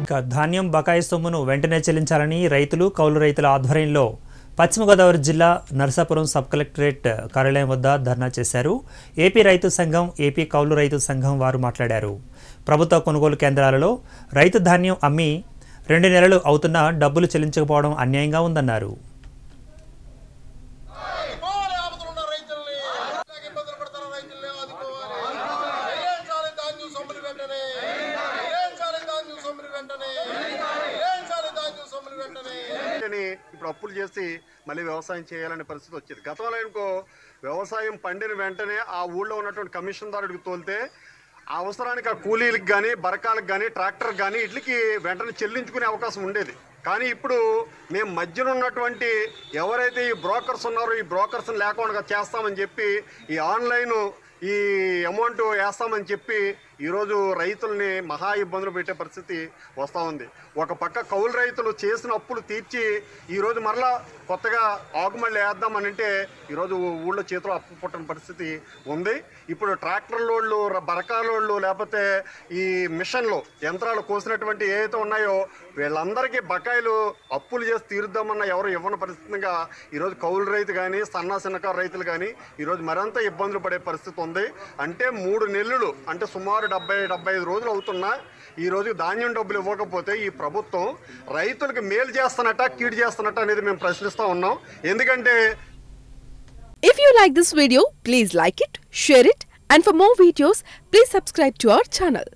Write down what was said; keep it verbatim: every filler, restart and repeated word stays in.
ధాన్యం బకాయి సొమ్మును వెంటనే చెల్లించాలని రైతులు కౌలు రైతుల ఆధ్వర్యంలో పశ్చిమ గోదావరి జిల్లా నరసాపురం సబ్ కలెక్టరేట్ కార్యాలయం వద్ద ధర్నా చేశారు. ఏపీ రైతు సంఘం, ఏపీ కౌలు రైతు సంఘం వారు మాట్లాడారు. ప్రభుత్వ కొనుగోలు కేంద్రాలలో రైతు ధాన్యం అమ్మి రెండు నెలలు అవుతున్నా డబ్బులు చెల్లించకపోవడం అన్యాయంగా ఉందన్నారు. ఇప్పుడు అప్పులు చేసి మళ్ళీ వ్యవసాయం చేయాలనే పరిస్థితి వచ్చేది. గతంలో ఇంకో వ్యవసాయం పండిన వెంటనే ఆ ఊళ్ళో ఉన్నటువంటి కమిషన్దారుడికి తోలితే ఆ అవసరానికి ఆ కూలీలకు కానీ, బరకాలకు కానీ, ట్రాక్టర్కి కానీ వీటికి వెంటనే చెల్లించుకునే అవకాశం ఉండేది. కానీ ఇప్పుడు మేము మధ్యన ఉన్నటువంటి ఎవరైతే ఈ బ్రోకర్స్ ఉన్నారో ఈ బ్రోకర్స్ని లేకుండా చేస్తామని చెప్పి ఈ ఆన్లైన్ ఈ అమౌంట్ వేస్తామని చెప్పి ఈరోజు రైతుల్ని మహా ఇబ్బందులు పెట్టే పరిస్థితి వస్తూ ఉంది. ఒక పక్క కౌలు రైతులు చేసిన అప్పులు తీర్చి ఈరోజు మరలా కొత్తగా ఆకుమళ్ళీ వేద్దామని అంటే ఈరోజు ఊళ్ళో చేతిలో అప్పు పుట్టిన పరిస్థితి ఉంది. ఇప్పుడు ట్రాక్టర్లోళ్ళు, బరకాలోళ్ళు, లేకపోతే ఈ మిషన్లు యంత్రాలు కోసినటువంటి ఏవైతే ఉన్నాయో వీళ్ళందరికీ బకాయిలు అప్పులు చేసి తీరుద్దామన్న ఎవరు ఇవ్వని పరిస్థితిగా ఈరోజు కౌలు రైతు కానీ, సన్న చిన్నకారు రైతులు కానీ ఈరోజు మరింత ఇబ్బందులు పడే పరిస్థితి ఉంది. అంటే మూడు నెలలు అంటే సుమారు డెబ్బై డెబ్బై ఐదు రోజులు అవుతున్నా ఈ రోజు ధాన్యం డబ్బులు ఇవ్వకపోతే ఈ ప్రభుత్వం రైతులకు మేలు చేస్తున్నట్ట, కీడు చేస్తున్నట్ట అనేది మేము ప్రశ్నిస్తూ ఉన్నాం. ఎందుకంటే If you like this video, please like it, share it, and for more videos, please subscribe to our channel.